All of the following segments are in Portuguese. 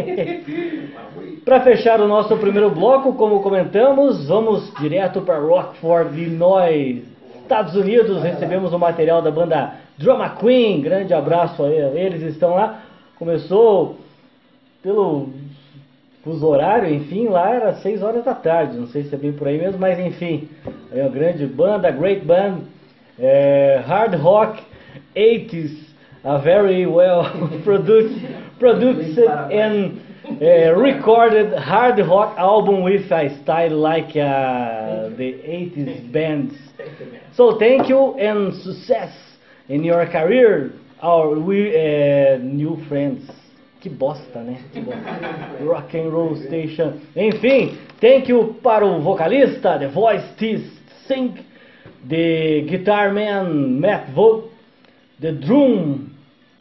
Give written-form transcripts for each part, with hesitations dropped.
Para fechar o nosso primeiro bloco, como comentamos, vamos direto para Rockford, Illinois, Estados Unidos. Recebemos o material da banda Drama Queen. Grande abraço a eles, estão lá. Começou pelo fuso horário, enfim, lá era 6 horas da tarde, não sei se é bem por aí mesmo, mas enfim, é uma grande banda, great band, hard rock, 80s, a very well produced and recorded hard rock album with a style like the 80s bands. So thank you and success in your career, our new friends. Que bosta, né? Que bosta. Rock and Roll Station. Enfim, thank you para o vocalista, the voice Sing, the guitar man Matt Vogt, the drummer,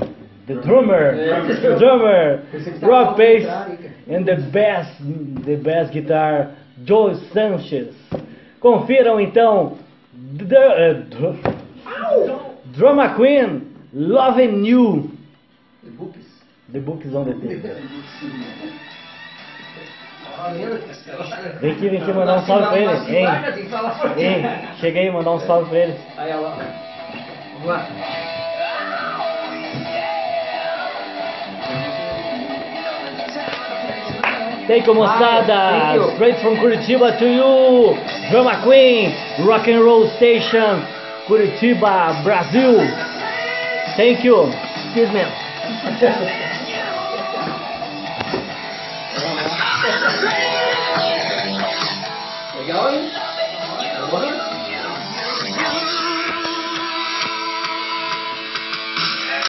Rob Pace, and the bass guitar Joe Sanchez. Confiram então Drama Queen, Loving You. The Book is on the Table. Vem aqui mandar um salve pra ele. Hein, chega aí, mandar um salve pra ele. Aí, ó. Vamos lá. Thank you, moçada. Straight from Curitiba to you. Drama Queen, Rock and Roll Station, Curitiba, Brasil. Thank you. Excuse me. Legal, hein? Vamos lá.